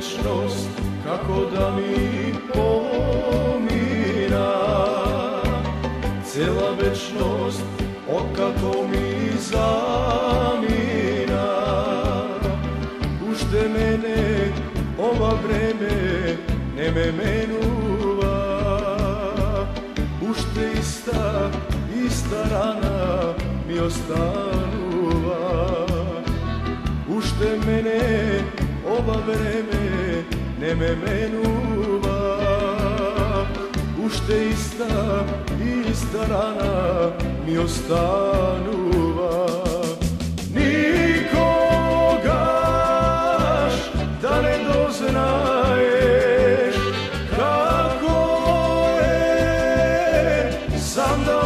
večnost kako da mi pomira. Cijela večnost otkako mi zamira. Ušte mene ova vreme ne me menuva. Ušte ista rana mi ostanuva. Ušte mene ova vreme ne me menuva. Ušte ista rana mi ostanuva. Nikogaš da ne doznaješ kako je sam da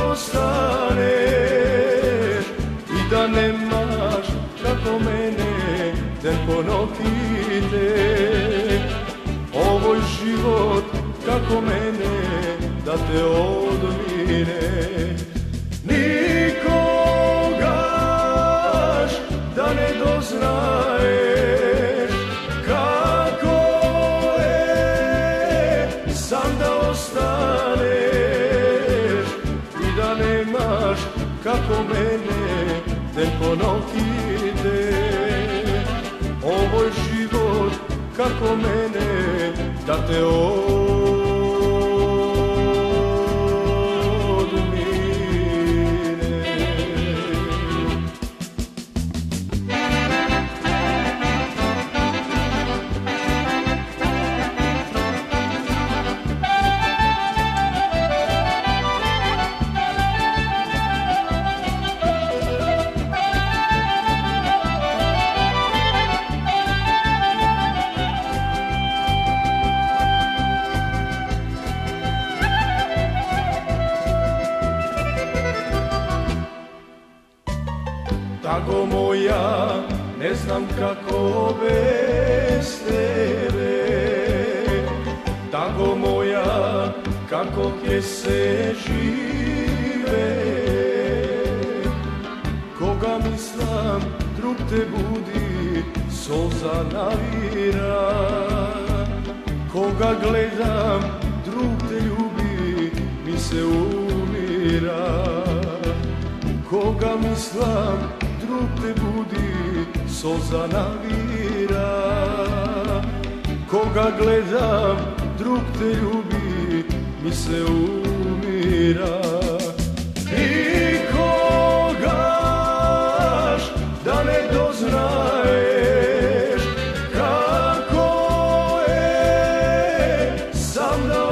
ostaneš i da nemaš kako mene den ponovite. Ovoj život kako mene da te odmine. Nikogaš da ne doznaješ kako je sam da ostaneš i da nemaš kako mene den ponovite. Ovoj život kako mene da te Tago moja, ne znam kako bez tebe. Tago moja, kako ke se žive. Koga mislim, drug te budi, solza navira. Koga gledam, drug te ljubi, mi se umira. Koga mislim, drug te budi, solza navira. Koga gledam, drug te ljubi, mi se umira. Nikogaš da ne doznaješ kako je sam da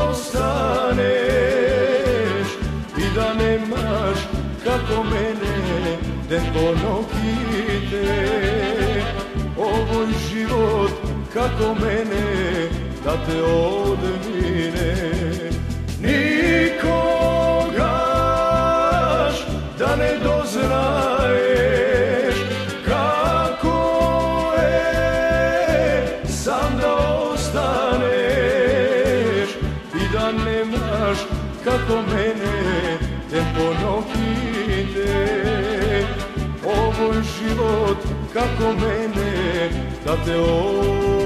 ostaneš i da nemaš kako mene den ponovite. Ovoj život kako mene da te odmine. Nikogaš da ne doznaješ kako je sam da ostaneš i da nemaš kako mene den ponovite. Ovoj život kako mene da te